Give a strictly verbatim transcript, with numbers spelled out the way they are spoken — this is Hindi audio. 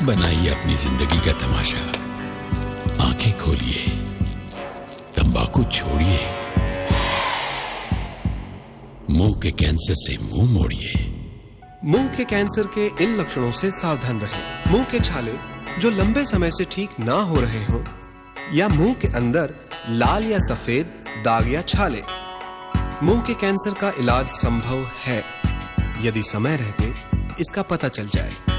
बनाइए अपनी जिंदगी का तमाशा। आंखें खोलिए, तंबाकू छोड़िए, मुंह के कैंसर से मुंह मोड़िए। मुंह के कैंसर के इन लक्षणों से सावधान रहें। मुंह के छाले जो लंबे समय से ठीक ना हो रहे हों, या मुंह के अंदर लाल या सफेद दाग या छाले। मुंह के कैंसर का इलाज संभव है यदि समय रहते इसका पता चल जाए।